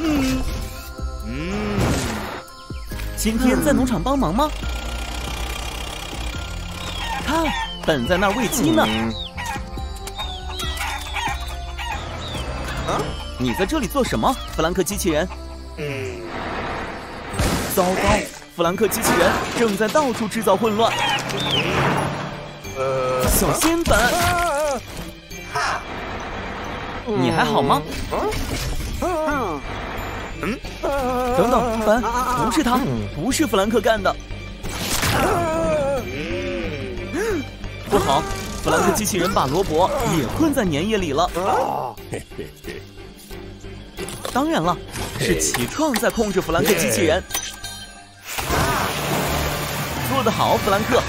今天在农场帮忙吗？看，本在那儿喂鸡呢。你在这里做什么，弗兰克机器人？糟糕，弗兰克机器人正在到处制造混乱。小心本，你还好吗？等等，本，不是他，不是弗兰克干的。不好，弗兰克机器人把罗伯也困在粘液里了。当然了，是启创在控制弗兰克机器人。做得好，弗兰克。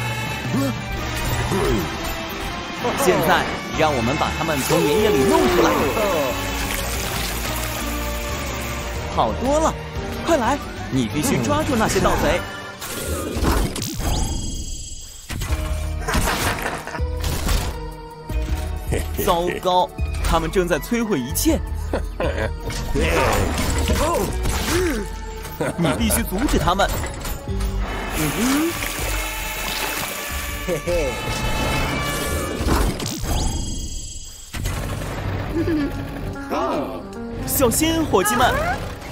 现在让我们把他们从粘液里弄出来。好多了，快来！你必须抓住那些盗贼。糟糕，他们正在摧毁一切。你必须阻止他们。 嘿嘿。 小心，伙计们！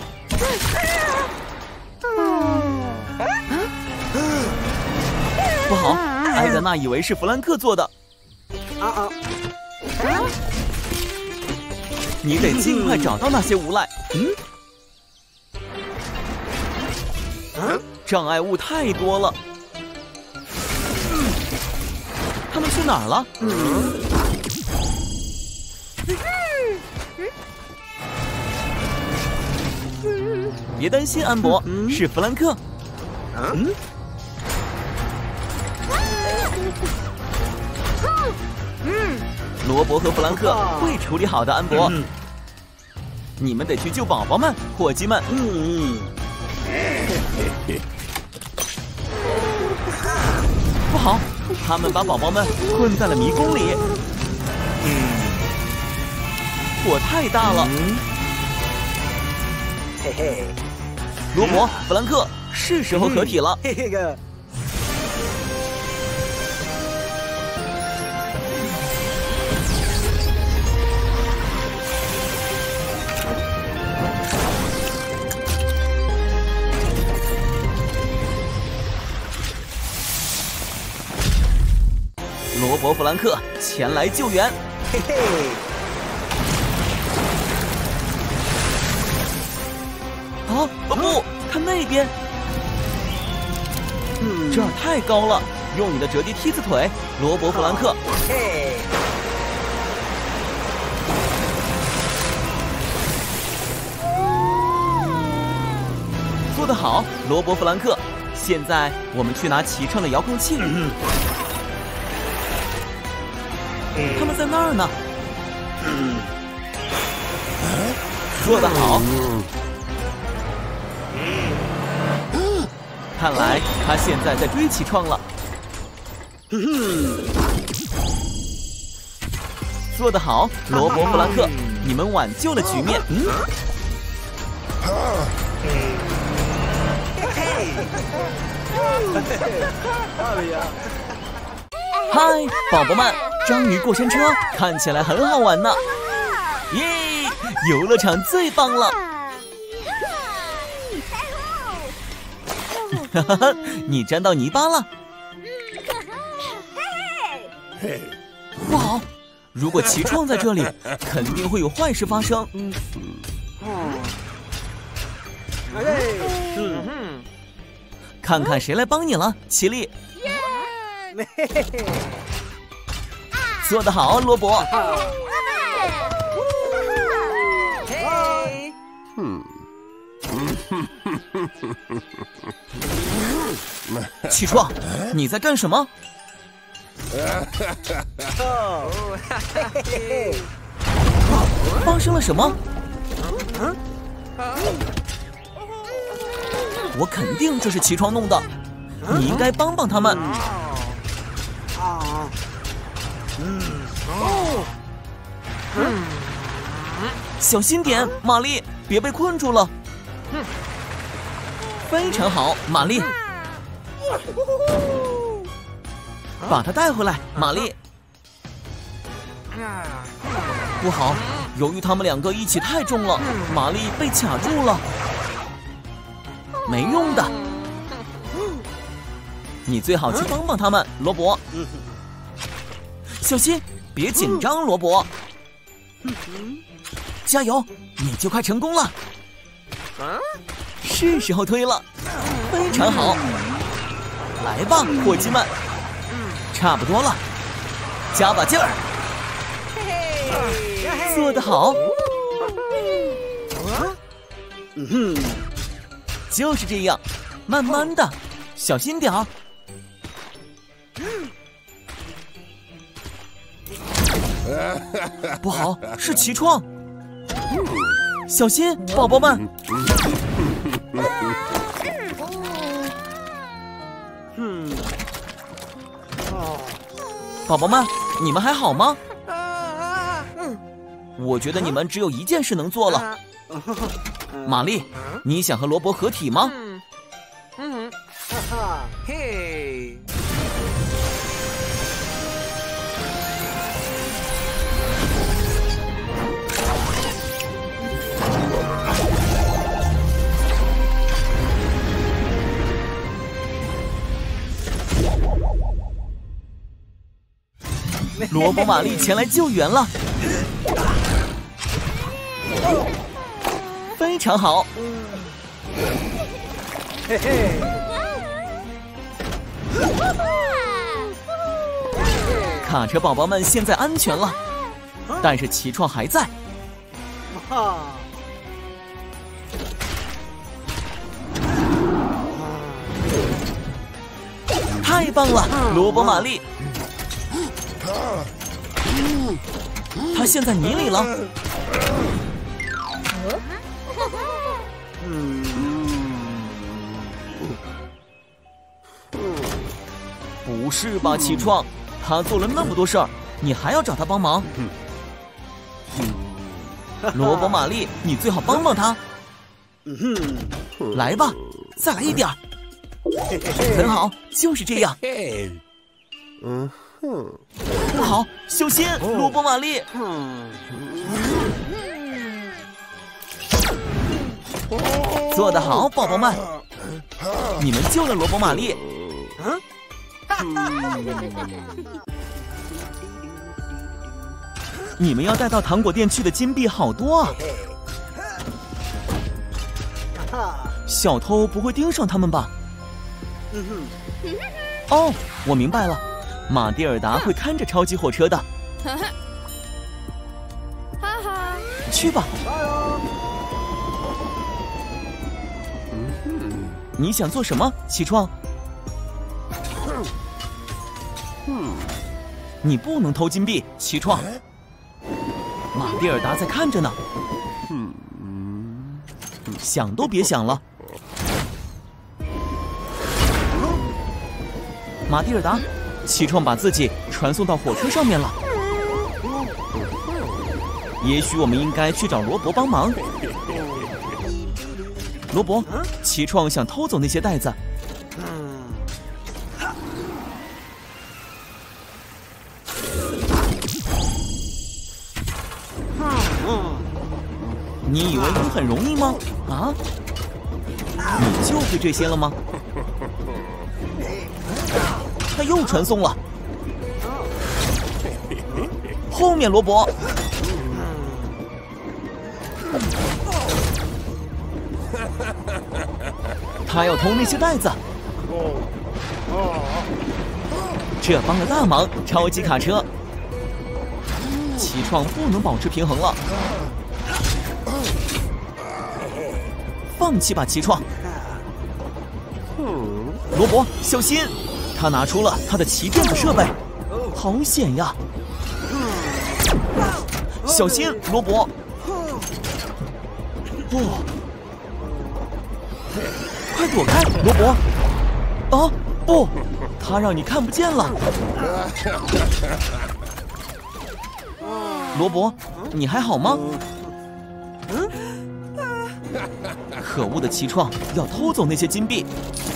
不好，艾德娜以为是弗兰克做的。你得尽快找到那些无赖。障碍物太多了。他们去哪儿了？别担心，安博，是弗兰克。罗伯和弗兰克会处理好的，安博。你们得去救宝宝们，伙计们。不好，他们把宝宝们困在了迷宫里。火太大了。 嘿嘿， 罗伯、弗兰克，是时候合体了。 嘿嘿个。 罗伯、弗兰克前来救援。 嘿嘿。 啊！不，看那边。这儿太高了，用你的折叠梯子腿，罗伯·弗兰克。 嘿。 做得好，罗伯·弗兰克。现在我们去拿启创的遥控器。他们在那儿呢。做得好。看来他现在在追启创了。做得好，罗伯·弗兰克，你们挽救了局面。嗨，宝宝们，章鱼过山车看起来很好玩呢。耶，游乐场最棒了。哈哈，你沾到泥巴了。不好，如果奇创在这里，肯定会有坏事发生。看看谁来帮你了，奇丽。做得好，罗伯。启创，你在干什么？发生了什么？我肯定这是启创弄的，你应该帮帮他们。 小心点，玛丽，别被困住了。非常好，玛丽，把它带回来，玛丽。不好，由于他们两个一起太重了，玛丽被卡住了。没用的，你最好去帮帮他们，罗伯。小心，别紧张，罗伯。加油，你就快成功了。是时候推了，非常好。来吧，伙计们，差不多了，加把劲儿。做得好。就是这样，慢慢的，小心点儿。不好，是奇创，小心，宝宝们。宝宝们，你们还好吗？我觉得你们只有一件事能做了。玛丽，你想和罗伯合体吗？ 嘿， 罗伯、玛丽前来救援了，非常好。 嘿嘿， 卡车宝宝们现在安全了，但是奇创还在。太棒了，罗伯、玛丽。他陷在泥里了。不是吧，奇创？他做了那么多事儿，你还要找他帮忙？罗伯、玛丽，你最好帮帮他。来吧，再来一点儿。很好，就是这样。不好，小心，罗伯、玛丽。做得好，宝宝们，你们救了罗伯、玛丽。你们要带到糖果店去的金币好多啊！小偷不会盯上他们吧？哦，我明白了，马蒂尔达会看着超级火车的。去吧。你想做什么，奇创？你不能偷金币，奇创。马蒂尔达在看着呢。想都别想了。马蒂尔达，奇创把自己传送到火车上面了。也许我们应该去找罗伯帮忙。罗伯，奇创想偷走那些袋子。你以为你很容易吗？啊？你就会这些了吗？他又传送了。后面罗伯。他要偷那些袋子。这帮了大忙，超级卡车。奇创不能保持平衡了。放弃吧，奇创。罗伯，小心！他拿出了他的骑电子设备，好险呀！小心，罗伯！哦，快躲开，罗伯！啊，不，他让你看不见了。罗伯，你还好吗？ 可恶的奇创要偷走那些金币，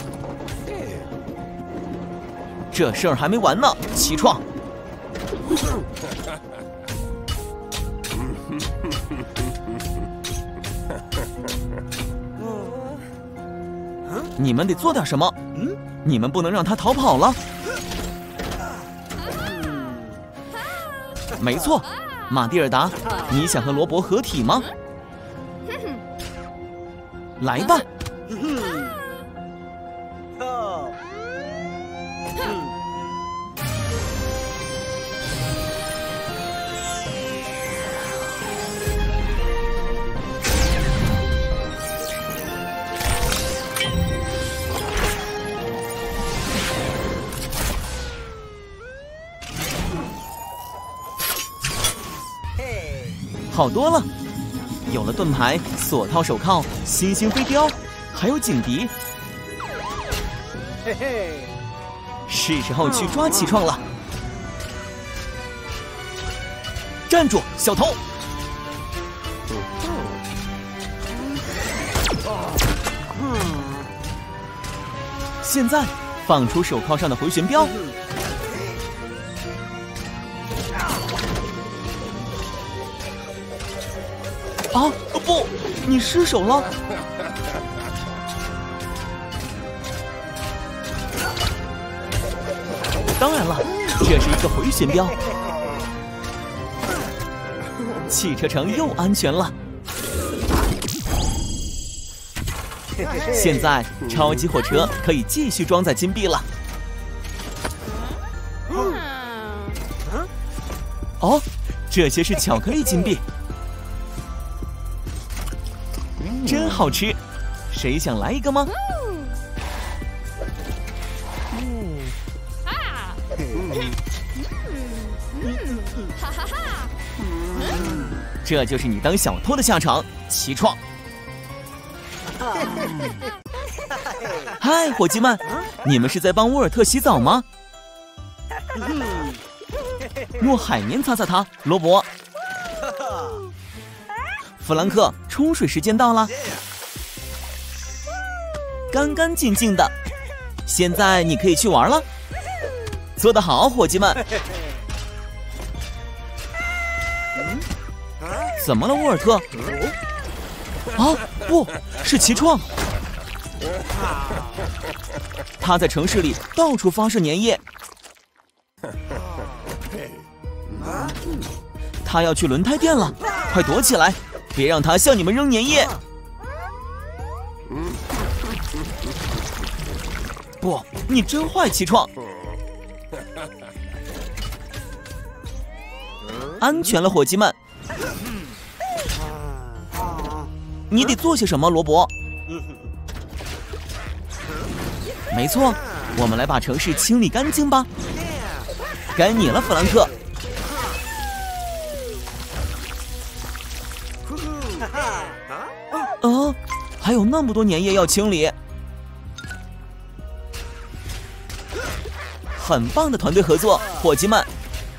这事儿还没完呢，奇创！你们得做点什么，你们不能让他逃跑了。没错，马蒂尔达，你想和罗伯合体吗？来吧。好多了，有了盾牌、锁套手铐、星星飞镖，还有警笛。 嘿嘿， 是时候去抓奇创了。站住，小偷！现在放出手铐上的回旋镖。啊！不，你失手了。当然了，这是一个回旋镖。汽车城又安全了。现在超级火车可以继续装载金币了。哦，这些是巧克力金币。真好吃，谁想来一个吗？这就是你当小偷的下场，奇创！嗨，伙计们，你们是在帮沃尔特洗澡吗？用海绵擦擦它，罗伯。弗兰克，冲水时间到了，干干净净的。现在你可以去玩了。做得好，伙计们。怎么了，沃尔特？啊，不是奇创，他在城市里到处发射粘液。他要去轮胎店了，快躲起来，别让他向你们扔粘液。不，你真坏，奇创。安全了，伙计们。你得做些什么，罗伯？没错，我们来把城市清理干净吧。该你了，弗兰克。还有那么多粘液要清理。很棒的团队合作，伙计们。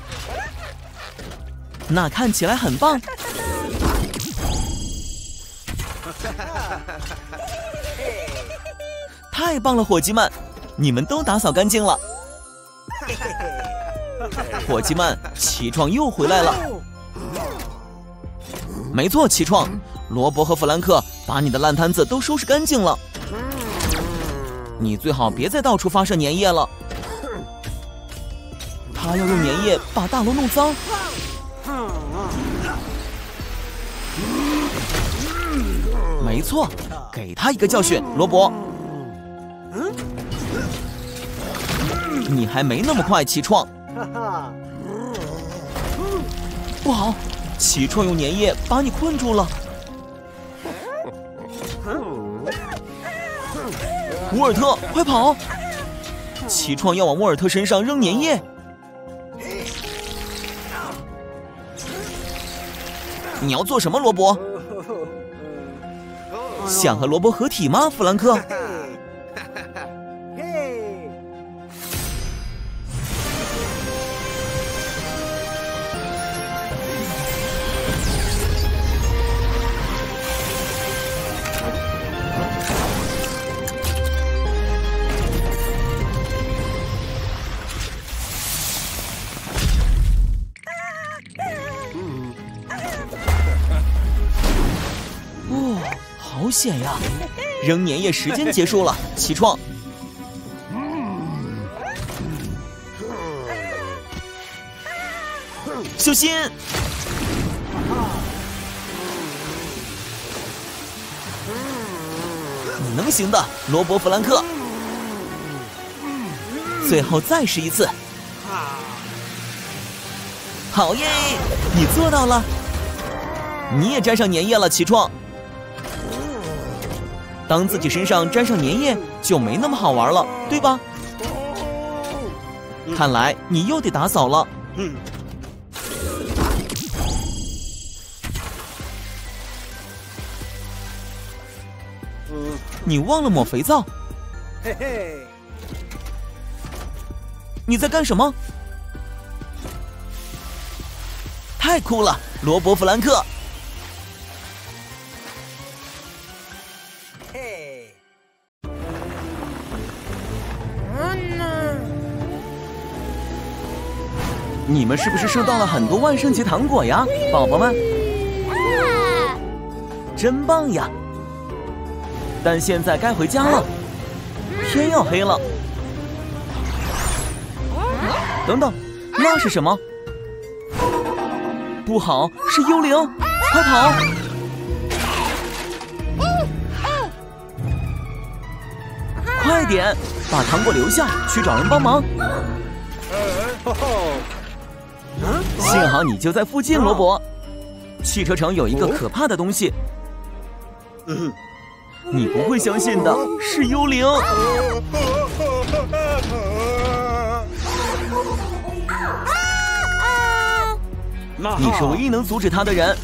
那看起来很棒。太棒了，伙计们，你们都打扫干净了。伙计们，奇创又回来了。没错，奇创，罗伯和弗兰克把你的烂摊子都收拾干净了。你最好别再到处发射粘液了。他要用粘液把大楼弄脏。没错，给他一个教训，罗伯。你还没那么快，奇创。不好，奇创用粘液把你困住了。沃尔特，快跑！奇创要往沃尔特身上扔粘液。你要做什么，罗伯？想和罗伯合体吗，弗兰克？ 哦，好险呀！扔粘液时间结束了，起床。小心！你能行的，罗伯·弗兰克。最后再试一次。好耶！你做到了。你也沾上粘液了，起床。当自己身上沾上粘液，就没那么好玩了，对吧？看来你又得打扫了。你忘了抹肥皂。 嘿嘿， 你在干什么？太酷了，罗伯·弗兰克！ 嘿， 你们是不是收到了很多万圣节糖果呀，宝宝们？真棒呀！但现在该回家了，天要黑了。等等，那是什么？不好，是幽灵！快跑！快点，把糖果留下，去找人帮忙。幸好你就在附近，罗伯。汽车城有一个可怕的东西，你不会相信的，是幽灵。你是唯一能阻止他的人。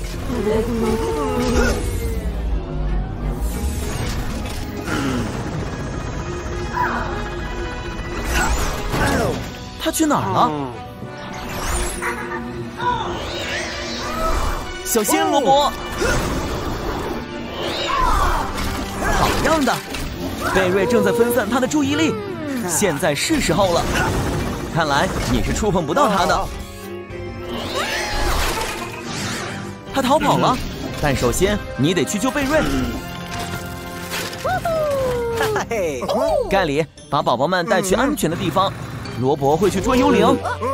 他去哪儿了？小心，罗伯！好样的！贝瑞正在分散他的注意力，现在是时候了。看来你是触碰不到他的。他逃跑了，但首先你得去救贝瑞。 嘿， 盖里，把宝宝们带去安全的地方。罗伯会去捉幽灵。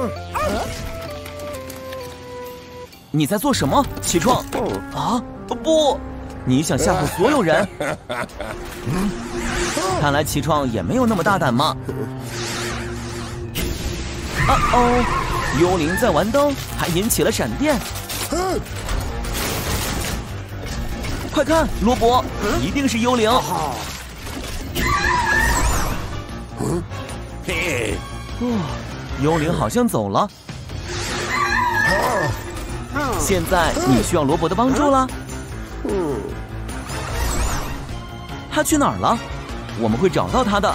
你在做什么？起床！啊，不！你想吓唬所有人？看来起床也没有那么大胆嘛。啊哦，幽灵在玩灯，还引起了闪电。快看，罗伯，一定是幽灵。 嘿， 幽灵好像走了。现在你需要罗伯的帮助了。他去哪儿了？我们会找到他的。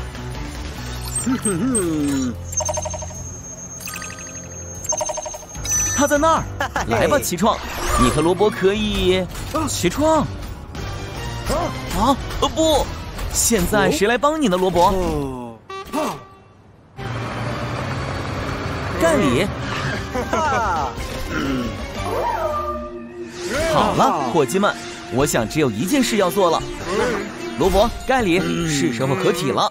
他在那儿。来吧，起床！你和罗伯可以起床。啊，不！现在谁来帮你呢，罗伯？盖里。好了，伙计们，我想只有一件事要做了。罗伯、盖里，是时候合体了。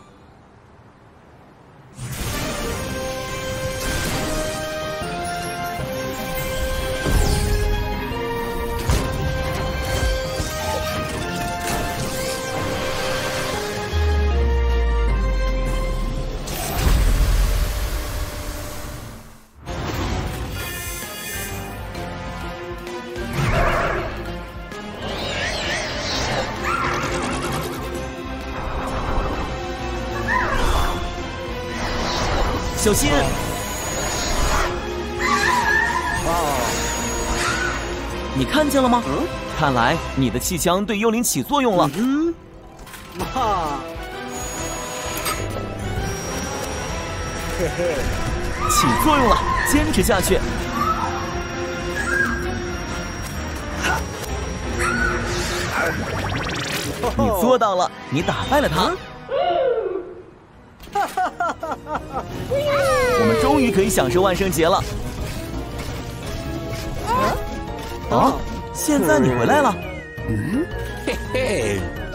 小心！你看见了吗？看来你的气枪对幽灵起作用了。 嘿嘿， 起作用了，坚持下去。你做到了，你打败了他。我们终于可以享受万圣节了。 啊，现在你回来了。 嘿嘿。